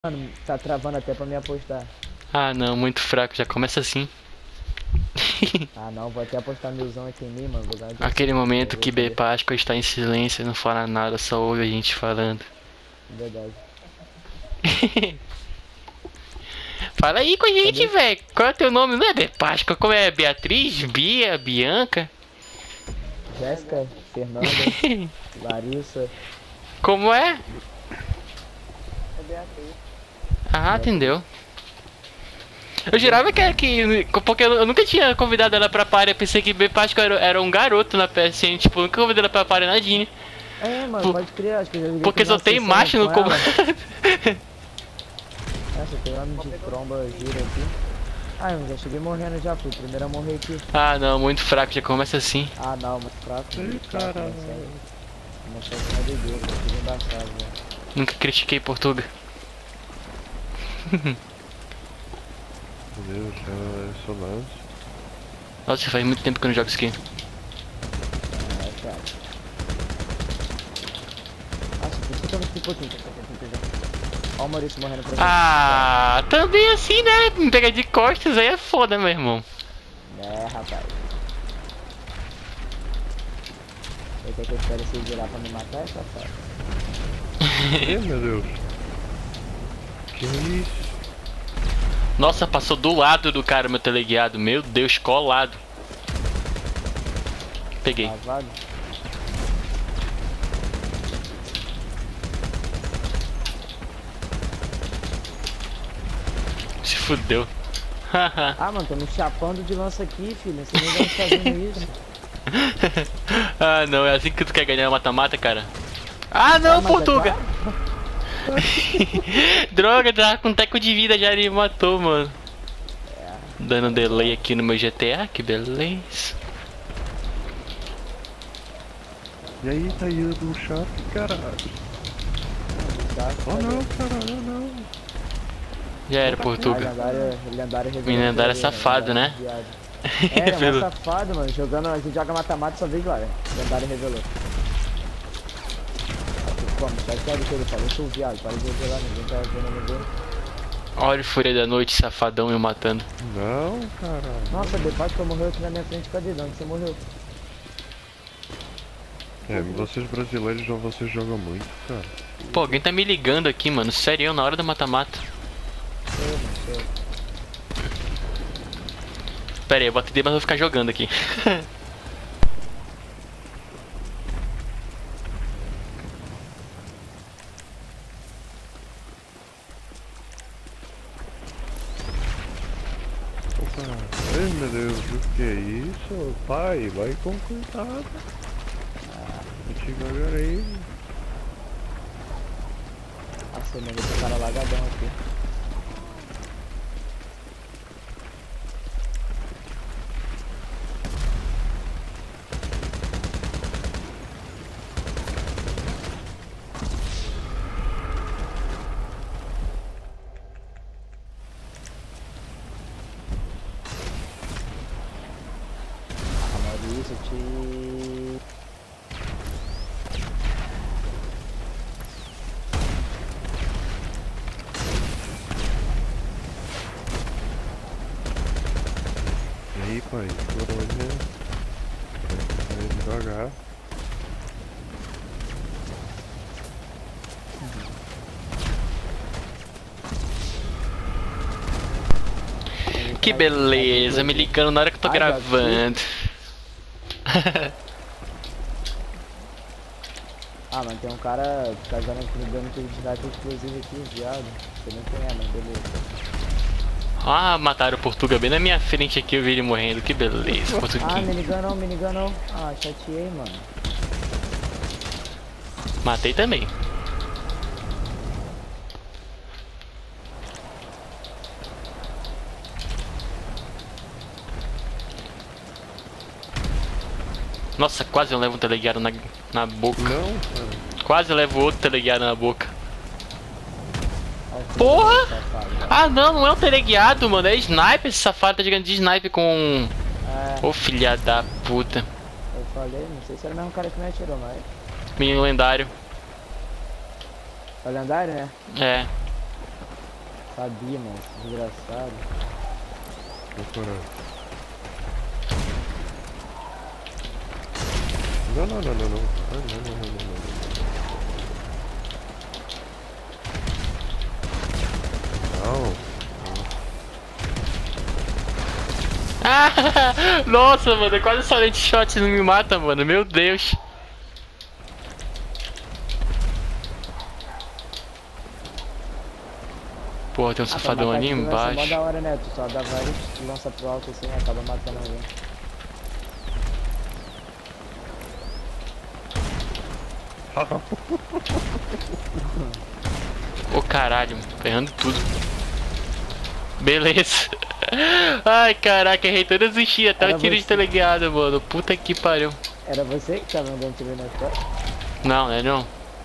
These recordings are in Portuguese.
Mano, tá travando até pra me apostar. Ah não, muito fraco, já começa assim. Ah não, vou até apostar milzão aqui em mim, mano. Vou ganhar de você Aquele aqui, quero momento ver que B cadê. Páscoa está em silêncio, não fala nada, só ouve a gente falando. Verdade. Fala aí com a gente, Cadê? velho. Qual é o teu nome? Não é B Páscoa? Como é? Beatriz? Bia? Bianca? Jéssica, Fernanda, Larissa. Como é? É Beatriz. Ah, Beatriz. entendeu. Eu Cadê? jurava que porque eu nunca tinha convidado ela pra party. Eu pensei que B Páscoa era um garoto na PSN. Tipo, eu nunca convidei ela pra party nadinha. É, mano, Por- pode crer. Acho que eu já joguei Porque fiz só uma tem sessão macho no com comando. ela. Nossa, tem homem de tromba gira aqui. Ah, eu já cheguei morrendo já. Fui o primeiro a morrer aqui. Ah não, muito fraco, já começa assim. Ah não, muito fraco. Ih, Muito fraco, caralho. Uma chance mais doideira. Já fiz embaçado, velho. Nunca critiquei Portugal. Meu Deus, é Solange. Nossa, faz muito tempo que eu não jogo isso aqui. É, cara. Nossa, por isso que eu não fiquei pouquinho. Olha o Maurício morrendo pra mim. Ah, também assim, né? Me pegar de costas aí é foda, meu irmão. É, rapaz. Você quer que eu espere você virar pra me matar, safado? Ih, meu Deus. Que isso? Nossa, passou do lado do cara, meu teleguiado. Meu Deus, colado. Peguei. Lavado? Se fudeu. Ah, mano, tô me chapando de lança aqui, filho. Você nem vai fazendo isso. Ah, não, é assim que tu quer ganhar mata-mata, cara? Ah, Ah, não, mas é Portuga! claro. Droga, tava com teco de vida já ele me matou, mano. É, Dando um delay aqui no meu GTA, que beleza. E aí, tá indo do chato, caralho. tá. Oh não, caralho, oh não. Já era, Ah, Portuga. lendário revelou. Lendário é ali, safado, né? Viado. É, ele é Pelo- mó safado, mano. Jogando, a gente joga mata-mata só vez lá, lendário revelou. Como? Sai sério que ele falou. Eu sou viado, para de revelar, ninguém tá vendo ninguém. Olha o Fúria da Noite, safadão me matando. Não, caralho. Nossa, depois que eu morreu aqui na minha frente, cadê? De onde você morreu? É, vocês brasileiros não vocês jogam muito, cara. Pô, alguém tá me ligando aqui, mano. Sério, na hora do mata-mata. Sou eu, mano, sou eu. Pera aí, eu vou atender, mas vou ficar jogando aqui. Opa. Ai, meu Deus, o que é isso? Pai, vai com cuidado. Devagarinho. Nossa, eu mandei esse cara lagadão aqui. Ah, Maurício, te... E aí, pai, por onde é? Vai devagar. Que beleza, me ligando na hora que eu tô Ah, já gravando. Ah, mano, tem um cara casando aqui me dando identidade exclusiva aqui, viado. Sei nem quem é, mas beleza. Ah, mataram o Portuga bem na minha frente aqui, eu vi ele morrendo. Que beleza, Ah, Portuguinho. minigun não. Ah, chateei, mano. Matei também. Nossa, quase eu levo um teleguiado na boca. Não, cara. Quase eu levo outro teleguiado na boca. Ó, o filho Porra! do safado, velho. Ah não, não é um teleguiado, mano. É sniper, esse safado tá jogando de sniper com... É, Ô filha da puta. eu falei, não sei se era o mesmo cara que me atirou, mas... Menino lendário. É o lendário, né? É. Sabia, mano. Desgraçado. Procurando. Não. Não. Ah, nossa, mano, quase Silent Shot não me mata, mano. Meu Deus. Porra, tem um safadão ali Mó embaixo. da hora, né? Tu só dá vários lança pro alto assim e acaba matando alguém. Ô caralho, ferrando tudo. Beleza. Ai caraca, errei todas as tiros, até Era o tiro de você. teleguiado, mano. Puta que pariu. Era você que tava andando tiro nas costas? Não, né não?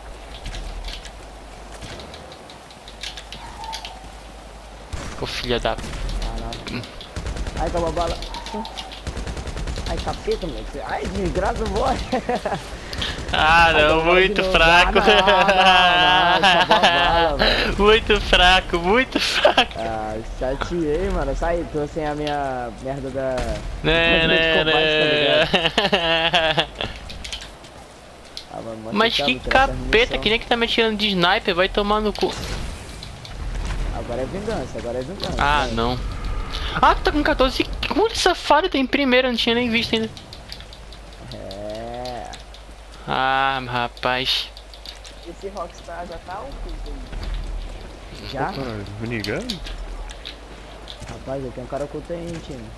Ô filha da... Ah, não. Ai, acabou a bala. Ai, capeta, moleque. Ai, desgraça, boy. Ah não, muito fraco. Acabou a bala, velho. Muito fraco, muito fraco. Ah, chateei, mano. Sai, tô sem a minha merda da... Né, né, de combate, tá né. Ah, mano, Mas você que sabe, tirar essa capeta, munição. que nem que tá me tirando de sniper, vai tomar no cu. Agora é vingança, agora é vingança. Ah, né? não. Ah, tu tá com 14. Como que safado tem primeiro? Eu não tinha nem visto ainda. É... Ah, rapaz. Esse Rockstar já tá oculto aí. Já? Caralho, Minigun? Rapaz, eu tenho um cara oculto aí, hein, time.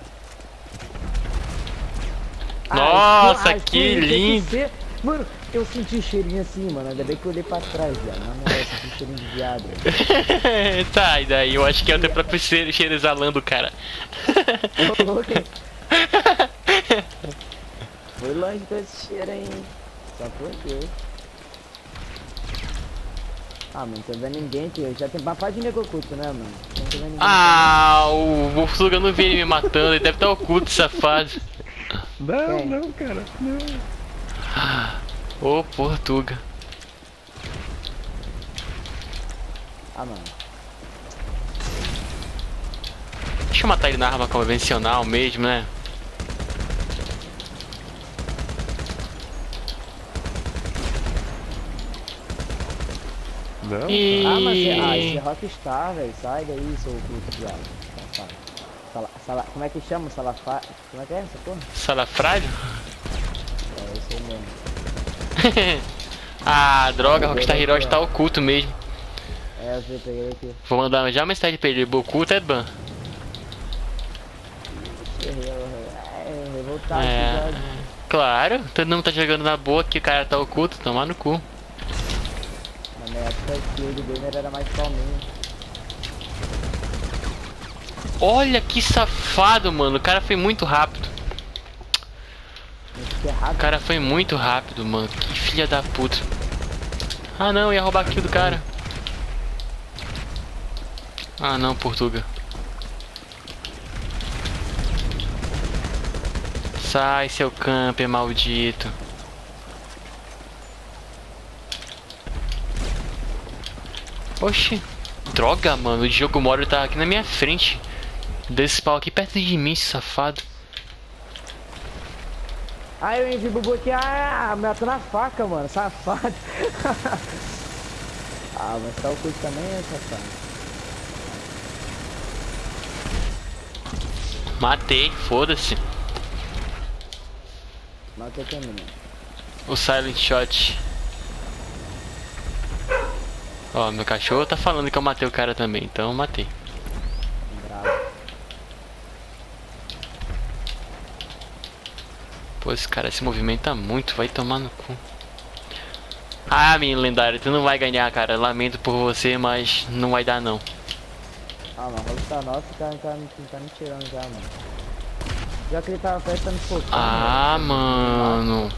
Nossa, isso que aí tem lindo. ser- Mano, eu senti cheirinho assim, mano. Ainda bem que eu olhei pra trás, velho. Na moral, eu senti cheirinho de viado. Tá, e daí? Eu acho que é o teu próprio cheiro exalando, cara. Ô, louco, hein? Foi longe com esse cheiro aí, hein? Só por Deus. Ah, mano, tô vendo ninguém, tio. Já tem uma parte de nego oculto, né, mano? Não tô vendo ninguém. Ah, o Portuga não vi ele me matando, ele deve estar oculto, safado. Não, Quem? não, cara. Não. Ô, Portuga. Ah, mano. Deixa eu matar ele na arma convencional mesmo, né? Não. E... Ah, mas esse é Rockstar, velho. Sai daí, seu oculto, viado. Como é que chama? Salafá... Como é que é essa porra? Salafrário? É, isso aí mesmo. Ah, droga, Rockstar Heroes tá oculto mesmo. É, eu vi, peguei aqui. Vou mandar já uma mensagem pra ele, oculto é ban. Revoltado, É, viado. claro, todo mundo tá jogando na boa que o cara tá oculto, tomar no cu. Na minha época, o kill gamer era mais calminho. Olha que safado, mano, o cara foi muito rápido. Isso que é rápido. O cara foi muito rápido, mano, que filha da puta. Ah não, ia roubar a kill do cara. Ah não, Portuga. Sai, seu camper maldito. Oxi. Droga, mano. O Diogo Moro tá aqui na minha frente. Desse pau aqui perto de mim, esse safado. Ah, eu envi bubu aqui. Ah, me matou na faca, mano. Safado. Ah, mas tá oculto também, né, safado? Matei, foda-se. Mata aqui, menino. O Silent Shot. Ó, meu cachorro tá falando que eu matei o cara também, então eu matei. Bravo. Pô, esse cara se movimenta muito, vai tomar no cu. Ah, menino lendário, tu não vai ganhar, cara. Lamento por você, mas não vai dar não. Ah, mas o Rockstar nosso tá me tirando já, mano. Já que ele tava prestando fogo. Ah, mano.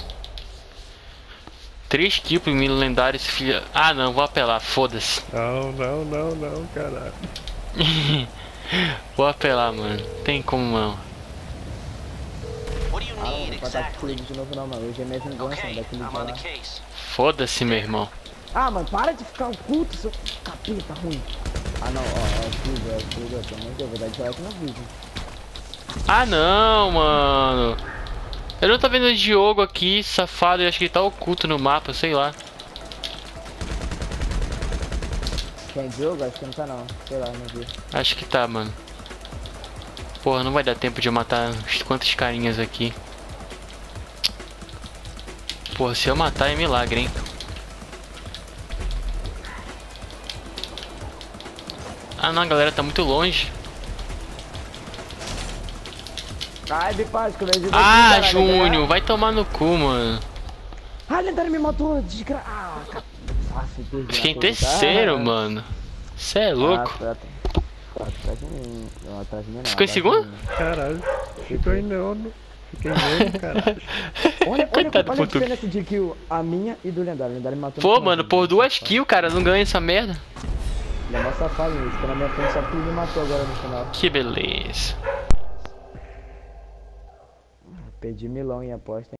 3 kills pro menino lendário, esse filho. Ah, não, vou apelar, foda-se. Não, caralho. Vou apelar, mano. Tem como não. What do you Ah, não need vou botar exactly? clipe de novo não, mano. Hoje é minha vingança, Okay, daquele I'm dia on lá. the case. Foda-se, meu irmão. Ah, mano, para de ficar oculto, seu capeta ruim. Ah, Ah não, ó, é tudo, pelo amor de Deus, vou dar dislike no vídeo. Ah não, mano. Eu não tô vendo o Diogo aqui, safado. Eu acho que ele tá oculto no mapa, sei lá. Quem Diogo? Acho que não tá não. Sei lá, não vi. Acho que tá, mano. Porra, não vai dar tempo de eu matar uns quantos carinhas aqui. Porra, se eu matar é milagre, hein. Ah não, a galera tá muito longe. Ai, Bipaz, que eu vejo Ah, Júnior, vai tomar no cu, mano. Ah, lendário me matou, desgra... Ah, perdi. Fiquei em terceiro, mano. Cê é louco. Atrás de mim. Não, atrás de mim não. Ficou em segundo? Caralho, ficou em nono. Fiquei em nono, caralho. Olha Coitado a do diferença de kill, a minha e do lendário. O lendário me matou. Pô, mano, por 2 kills, cara, não ganha essa merda. Ele é mó safado nisso. Ficou na minha frente só porque ele me matou agora no final. Que beleza. Perdi milão em aposta.